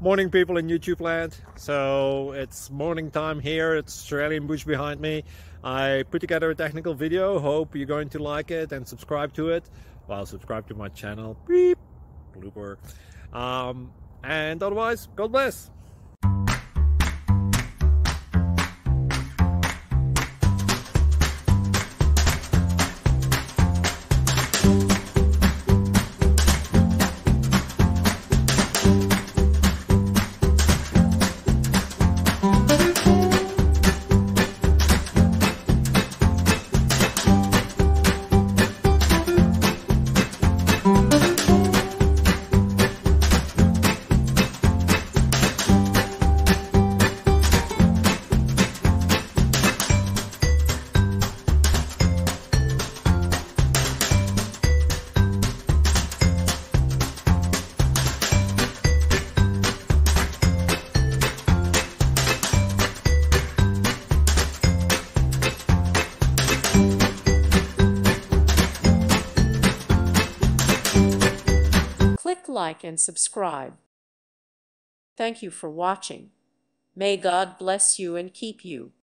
Morning, people in YouTube land. So it's morning time here. It's Australian bush behind me. I put together a technical video. Hope you're going to like it and subscribe to it. Well, subscribe to my channel. Beep. Blooper. And otherwise, God bless. Click like and subscribe. Thank you for watching. May God bless you and keep you.